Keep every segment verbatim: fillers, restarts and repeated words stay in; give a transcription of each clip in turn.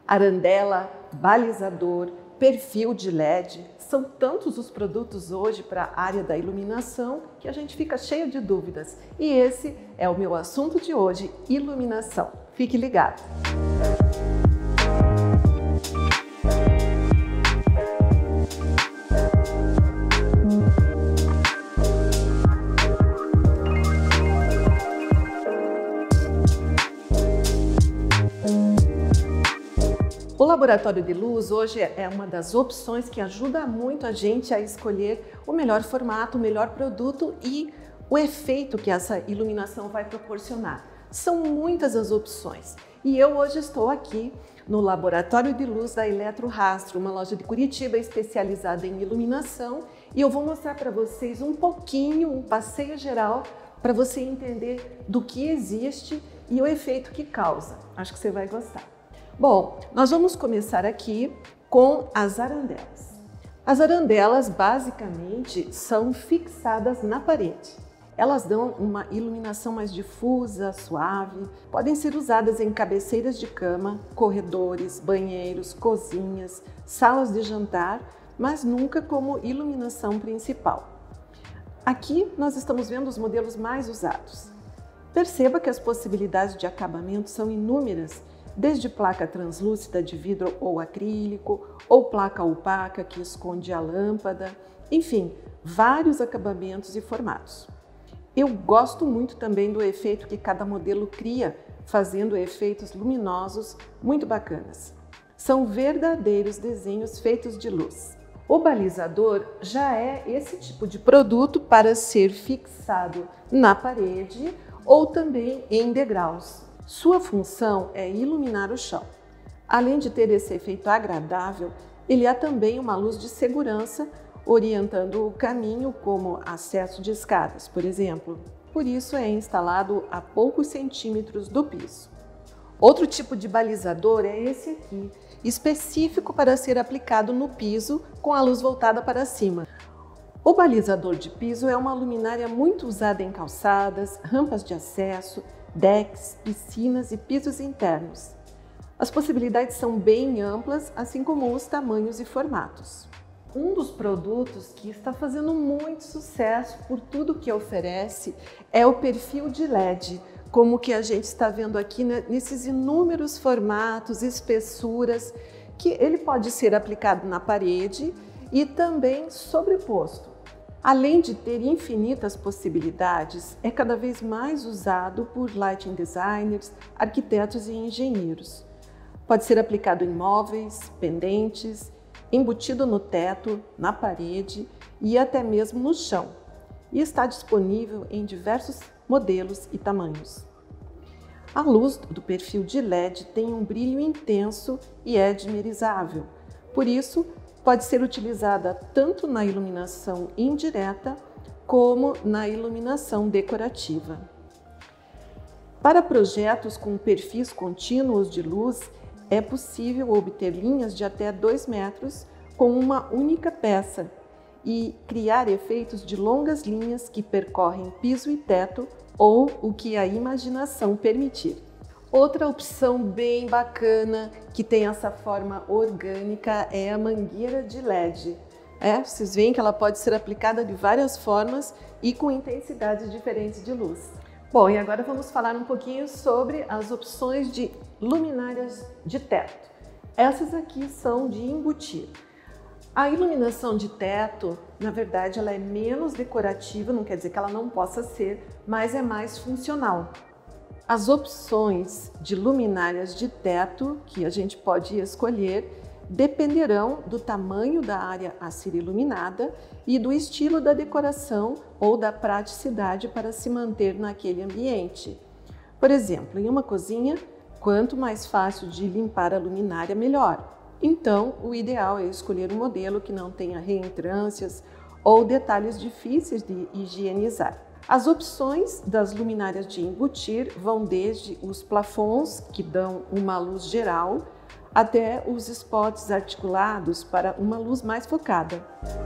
arandela, balizador, perfil de L E D. São tantos os produtos hoje para a área da iluminação que a gente fica cheio de dúvidas. E esse é o meu assunto de hoje, iluminação. Fique ligado! O laboratório de luz hoje é uma das opções que ajuda muito a gente a escolher o melhor formato, o melhor produto e o efeito que essa iluminação vai proporcionar. São muitas as opções e eu hoje estou aqui no laboratório de luz da Eletrorastro, uma loja de Curitiba especializada em iluminação, e eu vou mostrar para vocês um pouquinho, um passeio geral para você entender do que existe e o efeito que causa. Acho que você vai gostar. Bom, nós vamos começar aqui com as arandelas. As arandelas basicamente são fixadas na parede. Elas dão uma iluminação mais difusa, suave, podem ser usadas em cabeceiras de cama, corredores, banheiros, cozinhas, salas de jantar, mas nunca como iluminação principal. Aqui nós estamos vendo os modelos mais usados. Perceba que as possibilidades de acabamento são inúmeras, desde placa translúcida de vidro ou acrílico, ou placa opaca que esconde a lâmpada, enfim, vários acabamentos e formatos. Eu gosto muito também do efeito que cada modelo cria, fazendo efeitos luminosos muito bacanas. São verdadeiros desenhos feitos de luz. O balizador já é esse tipo de produto para ser fixado na parede ou também em degraus. Sua função é iluminar o chão. Além de ter esse efeito agradável, ele é também uma luz de segurança, orientando o caminho, como acesso de escadas, por exemplo. Por isso é instalado a poucos centímetros do piso. Outro tipo de balizador é esse aqui, específico para ser aplicado no piso com a luz voltada para cima. O balizador de piso é uma luminária muito usada em calçadas, rampas de acesso, decks, piscinas e pisos internos. As possibilidades são bem amplas, assim como os tamanhos e formatos. Um dos produtos que está fazendo muito sucesso por tudo que oferece é o perfil de L E D, como que a gente está vendo aqui, né, nesses inúmeros formatos, espessuras, que ele pode ser aplicado na parede e também sobreposto. Além de ter infinitas possibilidades, é cada vez mais usado por lighting designers, arquitetos e engenheiros. Pode ser aplicado em móveis, pendentes, embutido no teto, na parede e até mesmo no chão. E está disponível em diversos modelos e tamanhos. A luz do perfil de L E D tem um brilho intenso e é dimerizável. Por isso, pode ser utilizada tanto na iluminação indireta como na iluminação decorativa. Para projetos com perfis contínuos de luz, é possível obter linhas de até dois metros com uma única peça e criar efeitos de longas linhas que percorrem piso e teto ou o que a imaginação permitir. Outra opção bem bacana que tem essa forma orgânica é a mangueira de L E D. É, vocês veem que ela pode ser aplicada de várias formas e com intensidades diferentes de luz. Bom, e agora vamos falar um pouquinho sobre as opções de luminárias de teto. Essas aqui são de embutir. A iluminação de teto, na verdade, ela é menos decorativa, não quer dizer que ela não possa ser, mas é mais funcional. As opções de luminárias de teto que a gente pode escolher dependerão do tamanho da área a ser iluminada e do estilo da decoração ou da praticidade para se manter naquele ambiente. Por exemplo, em uma cozinha, quanto mais fácil de limpar a luminária, melhor. Então, o ideal é escolher um modelo que não tenha reentrâncias ou detalhes difíceis de higienizar. As opções das luminárias de embutir vão desde os plafons, que dão uma luz geral, até os spots articulados para uma luz mais focada.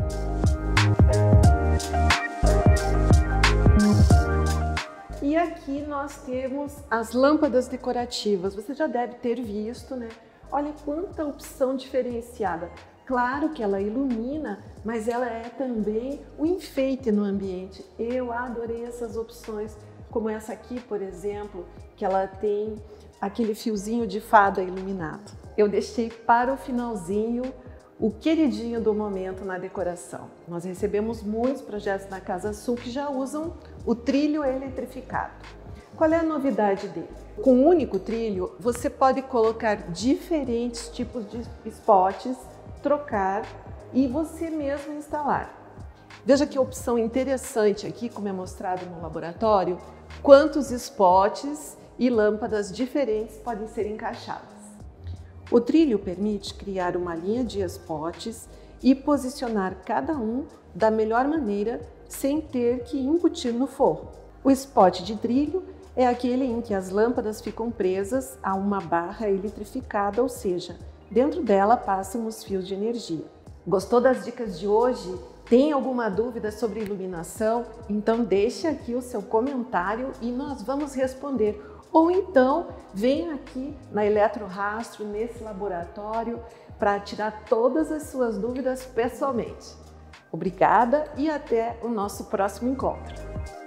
E aqui nós temos as lâmpadas decorativas. Você já deve ter visto, né, Olha quanta opção diferenciada. Claro que ela ilumina, mas ela é também um enfeite no ambiente. Eu adorei essas opções, como essa aqui, por exemplo, que ela tem aquele fiozinho de fada iluminado. Eu deixei para o finalzinho o queridinho do momento na decoração. Nós recebemos muitos projetos na Casa Sul que já usam o trilho eletrificado. Qual é a novidade dele? Com um único trilho, você pode colocar diferentes tipos de spots, trocar e você mesmo instalar. Veja que opção interessante aqui, como é mostrado no laboratório, quantos spots e lâmpadas diferentes podem ser encaixadas. O trilho permite criar uma linha de spots e posicionar cada um da melhor maneira sem ter que embutir no forro. O spot de trilho é aquele em que as lâmpadas ficam presas a uma barra eletrificada, ou seja, dentro dela passam os fios de energia. Gostou das dicas de hoje? Tem alguma dúvida sobre iluminação? Então deixe aqui o seu comentário e nós vamos responder. Ou então venha aqui na Eletrorastro, nesse laboratório, para tirar todas as suas dúvidas pessoalmente. Obrigada e até o nosso próximo encontro.